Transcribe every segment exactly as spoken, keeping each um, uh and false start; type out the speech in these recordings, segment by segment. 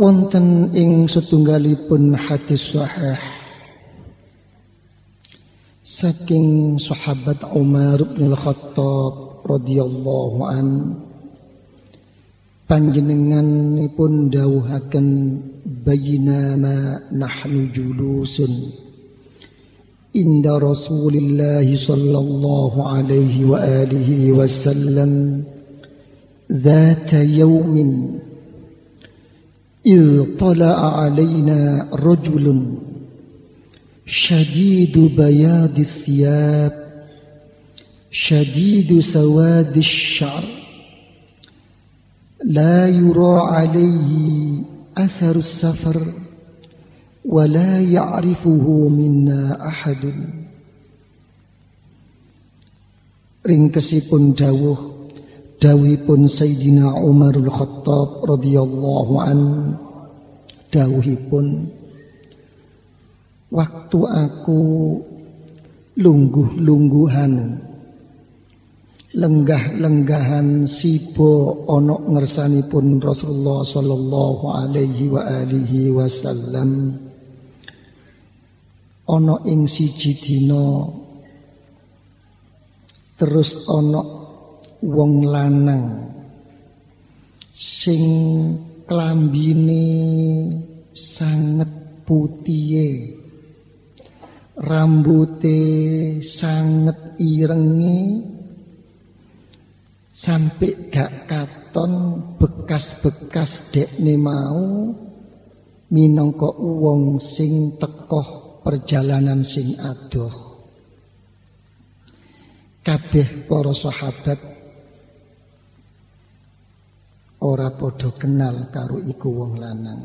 wonten ing setunggalipun hadis sahih saking sahabat Umar bin Al-Khattab radhiyallahu an, panjenenganipun dawuhaken bainama nahnu julusun inda Rasulillah sallallahu alaihi wa alihi wasallam ذات يوم إذ طلع علينا رجل شديد بياض الثياب شديد سواد الشعر لا يرى عليه أثر السفر ولا يعرفه منا أحد. Ringkesipun dawuh dawuhipun Sayyidina Umarul Khattab radhiyallahu an, dawuhipun, waktu aku lungguh-lungguhan lenggah-lenggahan sibo ana ngersanipun Rasulullah sallallahu alaihi wa alihi wasallam, ana ing siji dina terus ana wong lanang sing klambine sanget putihe, rambute sanget irenge, sampai gak katon bekas-bekas dekne mau minangka wong sing tekoh perjalanan sing adoh. Kabeh para sahabat ora padha kenal karo iku wong lanang.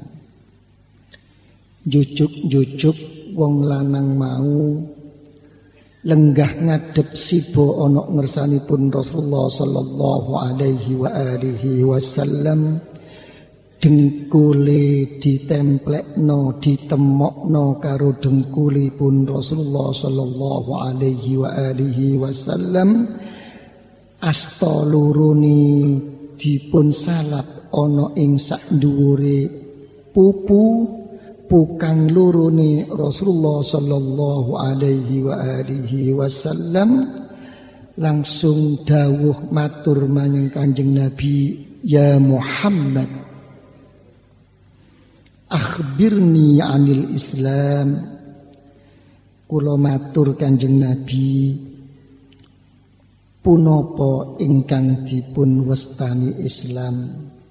Jujuk-jujuk wong lanang mau lenggah ngadep sibo ana ngersanipun Rasulullah sallallahu alaihi wa alihi wasallam, dengkule ditemplekno ditemokno karo dengkulipun Rasulullah sallallahu alaihi wa alihi wasallam, asta lurune dipun salap ana ing sak dhuwure pupu pukang lurune Rasulullah sallallahu alaihi wa alihi wasallam, langsung dawuh matur marang Kanjeng Nabi, ya Muhammad akhbirni anil Islam. Kula matur Kanjeng Nabi, punapa ingkang dipun wastani Islam?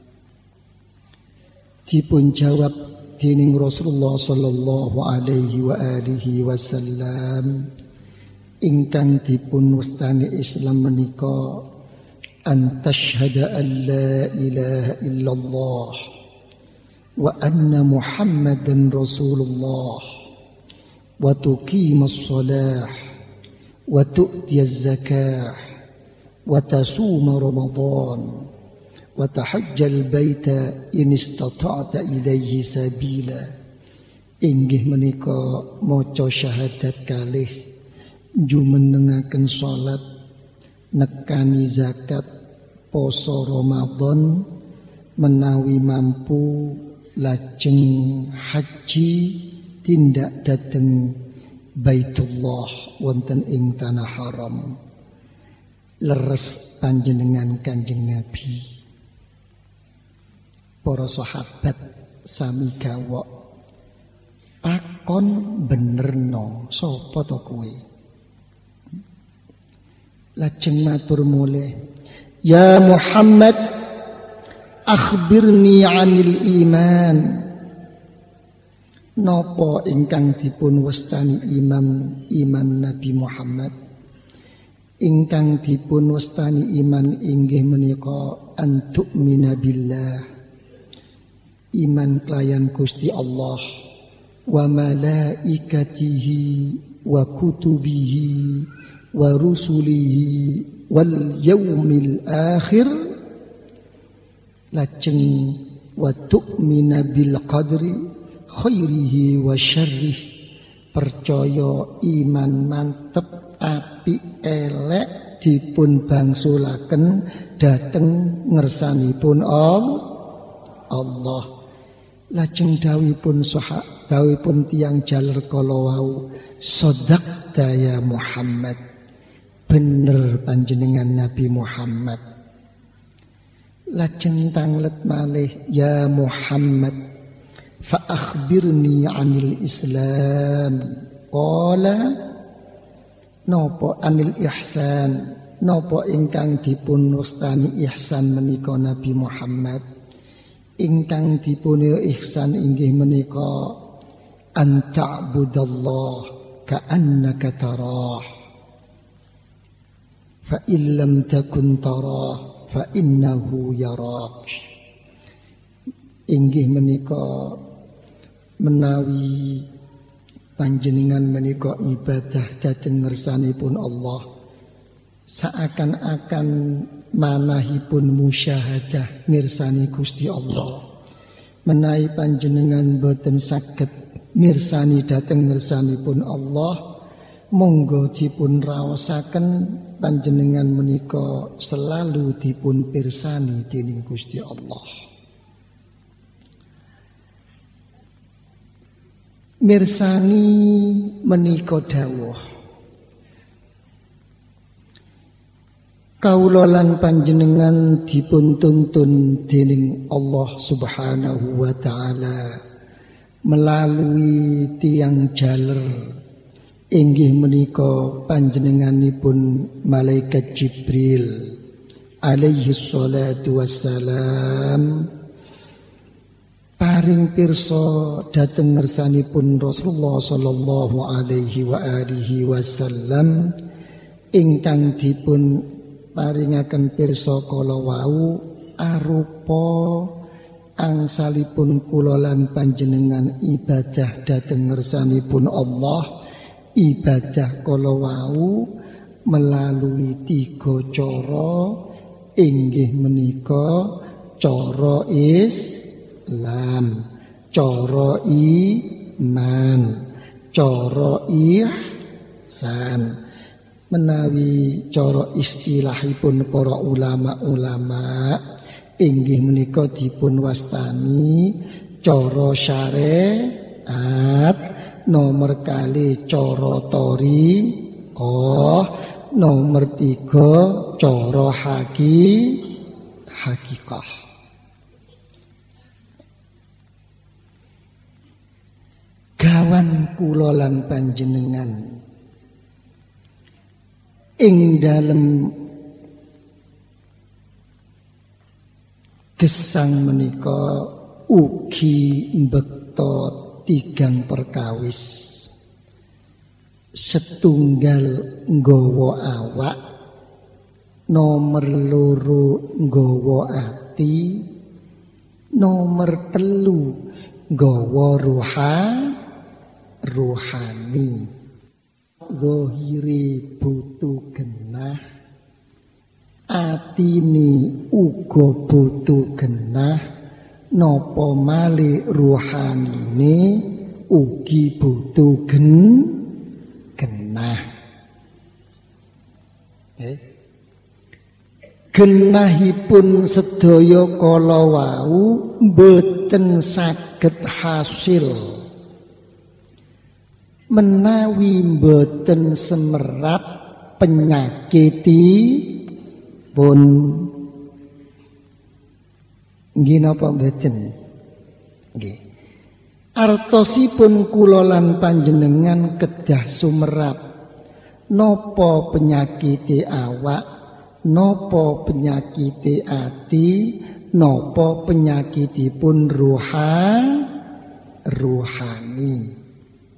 Dipun jawab dening Rasulullah sallallahu alaihi wa alihi wasallam, ingkang dipun wastani Islam menika an tashhada an la ilaha illallah wa anna Muhammadan Rasulullah wa tuqimas shalah wa tu'tiyaz zakah wa tasuma Ramadan wa tahajjal baita in istata'ta ilaihi sabila. Inggih menika maca syahadat kalih, jumenengaken salat, nekani zakat, poso Ramadan, menawi mampu lajeng haji tindak dhateng Baitullah wonten ing tanah haram. Leres panjenengan Kanjeng Nabi. Para sahabat sami gawok takon benerno, sapa to kowe? Lajeng matur mulih, ya Muhammad akhbirni anil iman. Napa ingkang dipun wastani imam iman Nabi Muhammad? Ingkang dipun wastani iman inggih menika an tu'mina billah, iman kelayan Gusti Allah, wa malaikatihi wa kutubihi wa rusulihi wal yaumil akhir, lajeng wa tu'mina bil qadri khairihi wa syarrih, percaya iman mantep api elek dipun bangsulaken dhateng ngersanipun Allah. Lajeng dawuhipun soha dawuhipun tiyang jaler kala wau, "Shadaqta ya Muhammad." Bener panjenengan Nabi Muhammad. Lajeng tanglet malih, "Ya Muhammad, fa akhbirni 'anil Islam." Qala, "Napa anil ihsan?" Napa ingkang dipun wastani ihsan menika Nabi Muhammad? Ingkang dipun ihsan inggih menika an ta'budallah ka'annaka tarah, fa illam takun tarah fa innahu yarak. Inggih menika menawi panjenengan menika ibadah dhateng ngersanipun Allah, seakan-akan manahipun musyahadah mirsani Gusti Allah. Menawi panjenengan boten saged mirsani dhateng ngersanipun Allah, monggo dipun raosaken panjenengan menika selalu dipun pirsani dening Gusti Allah. Mirsani menika dawuh, kawula lan panjenengan dipun tuntun dening Allah Subhanahu wa taala melalui tiyang jaler inggih menika panjenenganipun malaikat Jibril alaihi salatu wassalam, paring pirsa dhateng ngersanipun Rasulullah sallallahu alaihi wa alihi wasallam ingkang dipun paringaken pirsa kala wau arupa angsalipun kula lan panjenengan ibadah dhateng ngersanipun Allah. Ibadah kala wau melalui tiga cara inggih menika cara Islam, cara iman, cara ihsan. Menawi cara istilahipun para ulama-ulama inggih menika dipun wastani cara syariat, nomor kali cara thariqah, nomor tiga cara haki hakikah. Gawan kula lan panjenengan ing dalem gesang menika ugi mbekta tigang perkawis. Setunggal nggawa awak, nomor loro nggawa ati, nomor telu nggawa ruha ruhani. Zahire butuh genah, atine uga butuh genah, napa malih ruhanine ugi butuh gen genah. Eh? Genahipun sedaya kala wau mboten saged hasil menawi mboten semerap penyakitipun. Nggih napa mboten? Nggih. Artosipun kula lan panjenengan kedah sumerap napa penyakite awak, napa penyakite ati, napa penyakitipun ruha ruhani.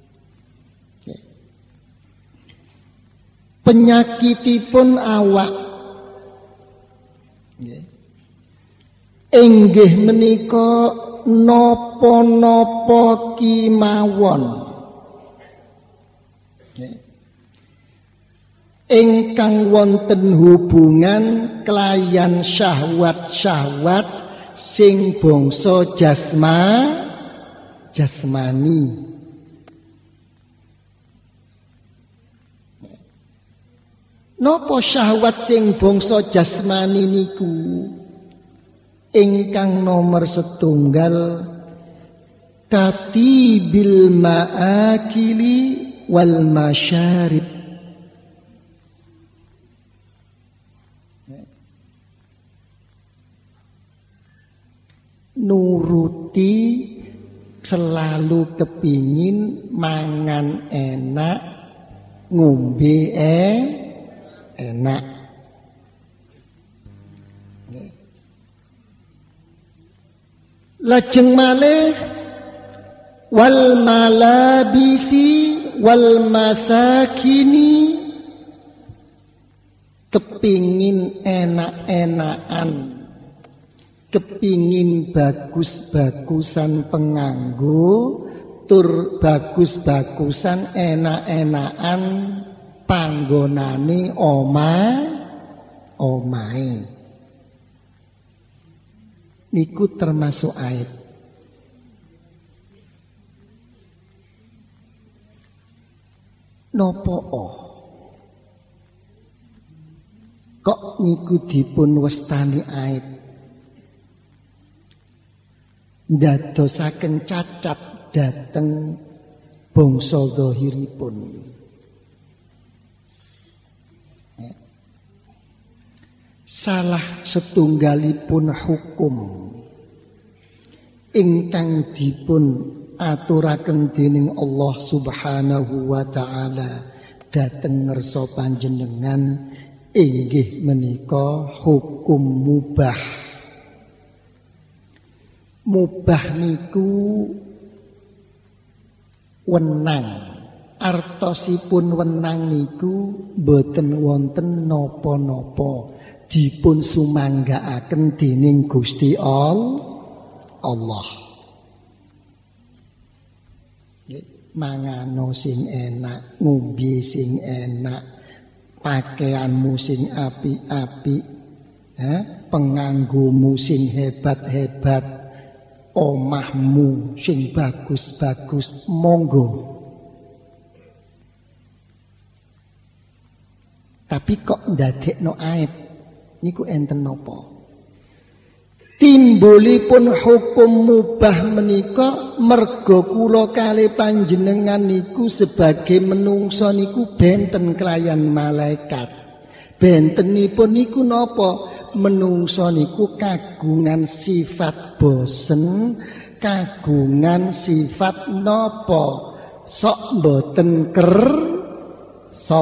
Penyakitipun awak inggih menika napa-napa kimawon ingkang wonten hubungan kelayan syahwat-syahwat sing bangsa jasma jasmani. Napa syahwat sing bangsa jasmani niku? Ingkang nomor setunggal katibil ma'akili wal masyarib. Nuruti selalu kepingin mangan enak, ngombe eh, enak. Lajeng malih wal malabisi wal masakini, kepingin enak-enakan, kepingin bagus-bagusan penganggo, tur bagus-bagusan enak-enakan panggonane omah omahe. Niku termasuk aib. Nopo oh kok niku dipun wastani aib? Ndadosaken cacat dhateng bangsa zahiripun. Salah setunggalipun hukum ingkang dipun aturaken dening Allah Subhanahu wa taala dhateng ngersa panjenengan inggih menika hukum mubah. Mubah niku wenang, artosipun wenang niku boten wonten napa-napa, dipun sumanggaaken dening Gusti Allah. Mangano sing enak, ngombe sing enak, pakaianmu sing apik-apik, eh? Penganggomu sing hebat-hebat, omahmu sing bagus-bagus, monggo. Tapi kok ndadekno aib niku enten napa? Timbulipun hukum mubah menika merga kula kalih panjenengan niku sebagai menungsa niku benten kelayan malaikat. Bentenipun niku napa? Menungsa niku kagungan sifat bosen, kagungan sifat napa? Sok boten kersa.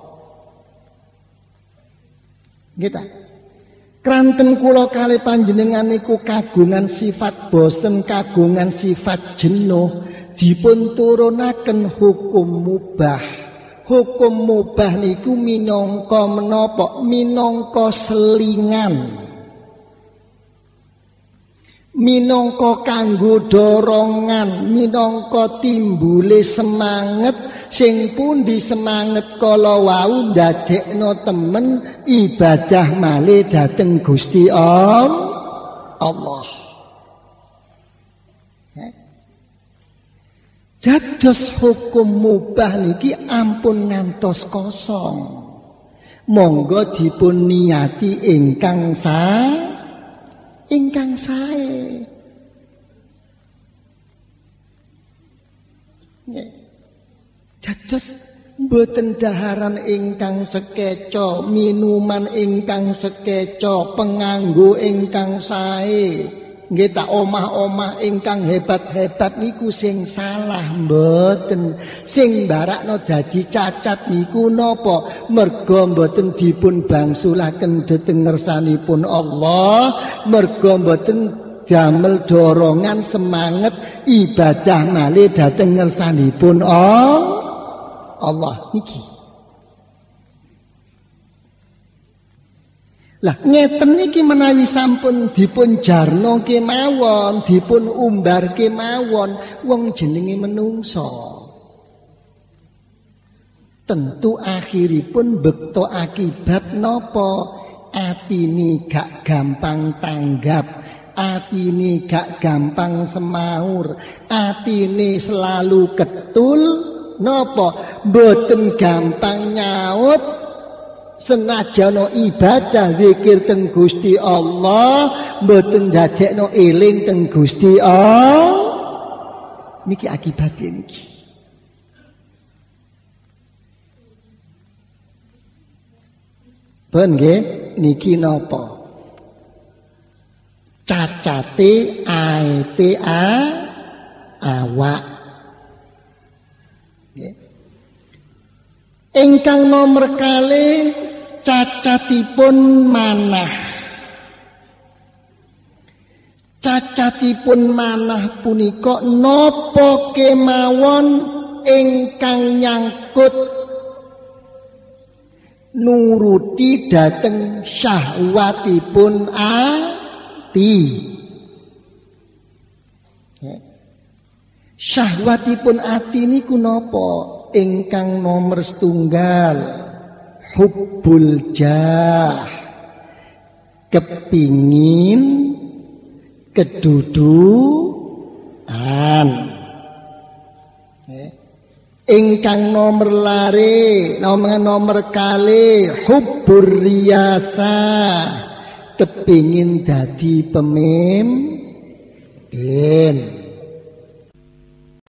Gitu. Kranten kula kalih panjenengan niku kagungan sifat bosen, kagungan sifat jenuh, dipun turunaken hukum mubah. Hukum mubah niku minangka menapa? Minangka selingan. Minangka kanggo dorongan, minangka timbule semangat sing pundi semangat kala wau ndadekno temen ibadah malih dhateng Gusti Allah. Dados hukum mubah niki ampun ngantos kosong. Monggo dipun niati ingkang sae ingkang sae. Dados mboten daharan ingkang sekeca, minuman ingkang sekeca, penganggo ingkang sae. Nggih tak omah-omah ingkang hebat-hebat niku sing salah mboten. Sing mbarakno dadi cacat niku napa? Merga mboten dipun bangsulaken dhateng ngersanipun Allah, merga mboten damel dorongan semangat ibadah malih dhateng ngersanipun Allah niki. Lah ngeten niki menawi sampun dipun jarno kemawon, dipun umbar kemawon, wong jenenge menungsa. Tentu akhiripun bekto akibat napa? Atine gak gampang tanggap, atine gak gampang semaur, atine selalu ketul, napa? Mboten gampang nyaut. Senajana ibadah zikir teng Gusti Allah mboten dadekno eling teng Gusti Allah. niki akibatnya niki. Pun nggih niki napa? Cacate aepe a awak. Nggih. Ingkang nomor kalih cacatipun manah. Cacatipun manah punika napa kemawon ingkang nyangkut nuruti dhateng syahwatipun ati. Syahwatipun ati niku napa? Ingkang nomor setunggal hubbul jah, kepingin kedudukan. Ingkang nomor lare, nomor nomor kali hubbur riyasa, kepingin dadi pemimpin.